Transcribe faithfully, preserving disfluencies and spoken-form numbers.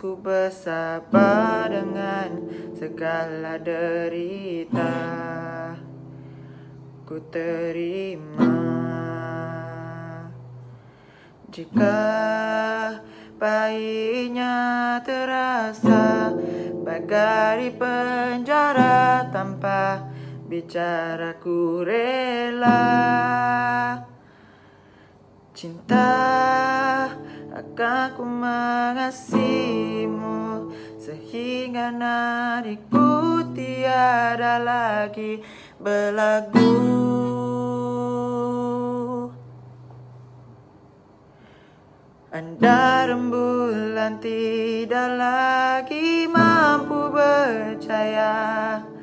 ku bersabar dengan segala derita. Ku terima jika pahitnya terasa bagai di penjara. Tanpa bicara ku rela cinta, akan ku mengasihimu sehingga nadiku tiada lagi berlagu. Anda rembulan tidak lagi mampu percaya